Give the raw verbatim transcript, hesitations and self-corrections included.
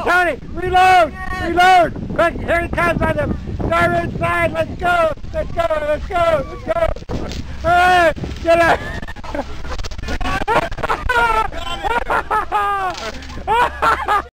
Tony, reload! Reload! Look, here he comes on the starboard side. Let's go! Let's go! Let's go! Let's go! All right, get out!